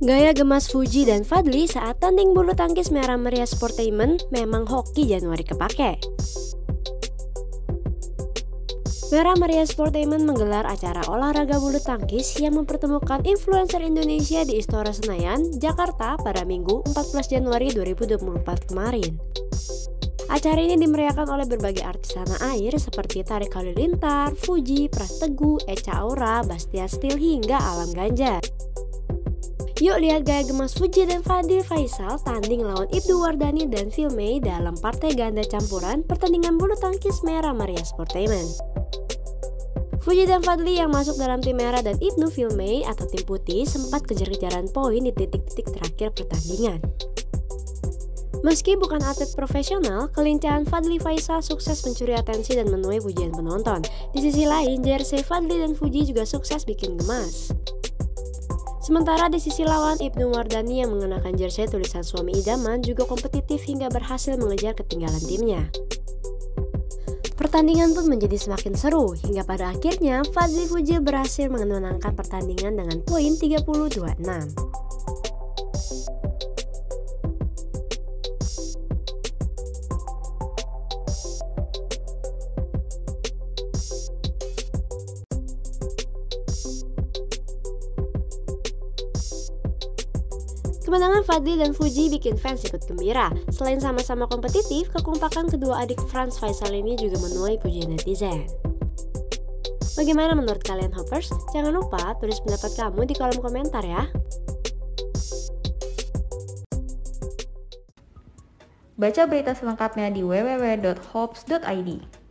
Gaya gemas Fuji dan Fadly saat tanding bulu tangkis Merah Meriah Sportainment memang hoki Januari kepake. Merah Meriah Sportainment menggelar acara olahraga bulu tangkis yang mempertemukan influencer Indonesia di Istora Senayan, Jakarta pada Minggu 14 Januari 2024 kemarin. Acara ini dimeriahkan oleh berbagai artis tanah air seperti Tarik Halilintar, Fuji, Pras Teguh, Echa Aura, Bastian Steel hingga Alam Ganjar. Yuk lihat gaya gemas Fuji dan Fadly Faisal tanding lawan Ibnu Wardani dan Filmay dalam partai ganda campuran pertandingan bulu tangkis Merah Meriah Sportainment. Fuji dan Fadly yang masuk dalam tim merah dan Ibnu Filmay atau tim putih sempat kejar-kejaran poin di titik-titik terakhir pertandingan. Meski bukan atlet profesional, kelincahan Fadly Faisal sukses mencuri atensi dan menuai pujian penonton. Di sisi lain, jersey Fadly dan Fuji juga sukses bikin gemas. Sementara di sisi lawan, Ibnu Wardani yang mengenakan jersey tulisan suami idaman juga kompetitif hingga berhasil mengejar ketinggalan timnya. Pertandingan pun menjadi semakin seru hingga pada akhirnya Fadly Fuji berhasil memenangkan pertandingan dengan poin 30-26. Kemenangan Fadly dan Fuji bikin fans ikut gembira. Selain sama-sama kompetitif, kekompakan kedua adik Franz Faisal ini juga menuai pujian netizen. Bagaimana menurut kalian Hoppers? Jangan lupa tulis pendapat kamu di kolom komentar ya. Baca berita selengkapnya di www.hops.id.